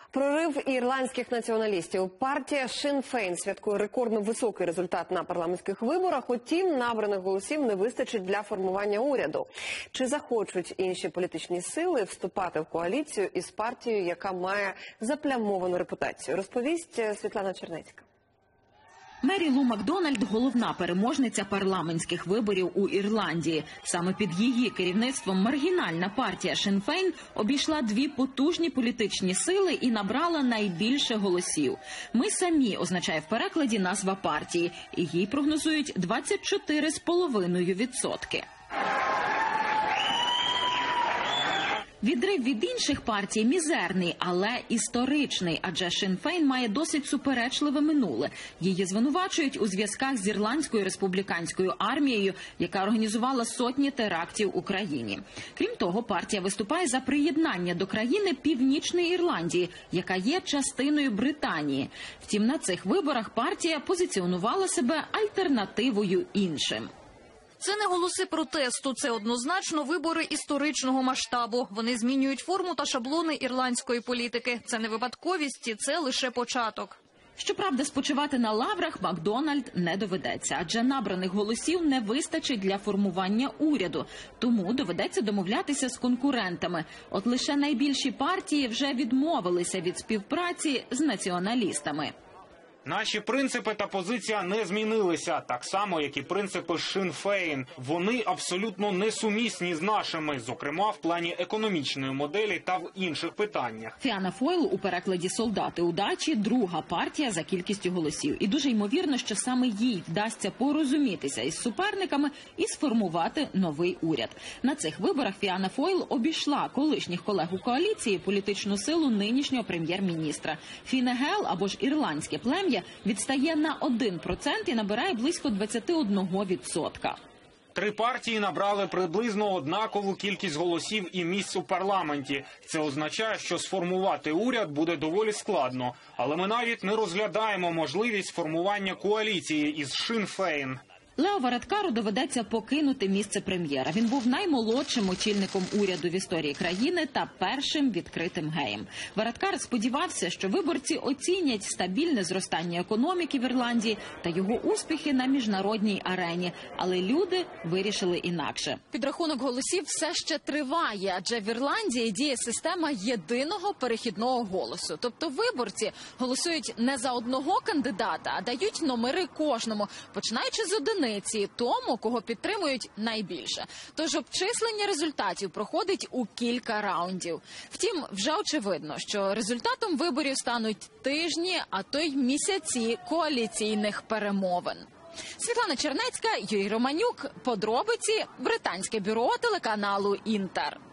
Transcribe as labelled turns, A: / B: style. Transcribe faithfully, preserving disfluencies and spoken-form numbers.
A: Прорив ірландських націоналістів. Партія Sinn Féin святкує рекордно високий результат на парламентських виборах, утім набраних голосів не вистачить для формування уряду. Чи захочуть інші політичні сили вступати в коаліцію із партією, яка має заплямовану репутацію? Розповість Світлана Чернецька.
B: Мері Лу Макдональд – головна переможниця парламентських виборів у Ірландії. Саме під її керівництвом маргінальна партія Sinn Féin обійшла дві потужні політичні сили і набрала найбільше голосів. «Ми самі» означає в перекладі назва партії, і їй прогнозують двадцять чотири цілих п'ять десятих відсотка. Відрив від інших партій мізерний, але історичний, адже Sinn Féin має досить суперечливе минуле. Її звинувачують у зв'язках з Ірландською республіканською армією, яка організувала сотні терактів у країні. Крім того, партія виступає за приєднання до країни Північної Ірландії, яка є частиною Британії. Втім, на цих виборах партія позиціонувала себе альтернативою іншим.
C: Це не голоси протесту, це однозначно вибори історичного масштабу. Вони змінюють форму та шаблони ірландської політики. Це не випадковість, і це лише початок.
B: Щоправда, спочивати на лаврах Макдональд не доведеться, адже набраних голосів не вистачить для формування уряду. Тому доведеться домовлятися з конкурентами. От лише найбільші партії вже відмовилися від співпраці з націоналістами.
D: Наші принципи та позиція не змінилися, так само, як і принципи Sinn Féin. Вони абсолютно несумісні з нашими, зокрема в плані економічної моделі та в інших питаннях.
B: Фіана Фойл у перекладі «Солдати удачі» – друга партія за кількістю голосів. І дуже ймовірно, що саме їй вдасться порозумітися із суперниками і сформувати новий уряд. На цих виборах Фіана Фойл обійшла колишніх колег у коаліції політичну силу нинішнього прем'єр-міністра. Фіне Гейл, або ж ірландське плем'я, відстає на один процент і набирає близько двадцять один відсоток.
D: Три партії набрали приблизно однакову кількість голосів і місць у парламенті. Це означає, що сформувати уряд буде доволі складно. Але ми навіть не розглядаємо можливість формування коаліції із Sinn Féin.
B: Лео Варадкару доведеться покинути місце прем'єра. Він був наймолодшим очільником уряду в історії країни та першим відкритим геєм. Варадкар сподівався, що виборці оцінять стабільне зростання економіки в Ірландії та його успіхи на міжнародній арені. Але люди вирішили інакше.
C: Підрахунок голосів все ще триває, адже в Ірландії діє система єдиного перехідного голосу. Тобто виборці голосують не за одного кандидата, а дають номери кожному, починаючи з одиниці, тому, кого підтримують найбільше. Тож обчислення результатів проходить у кілька раундів. Втім, вже очевидно, що результатом виборів стануть тижні, а то й місяці коаліційних перемовин. Світлана Чернецька, Юрій Романюк. Подробиці. Британське бюро телеканалу «Інтер».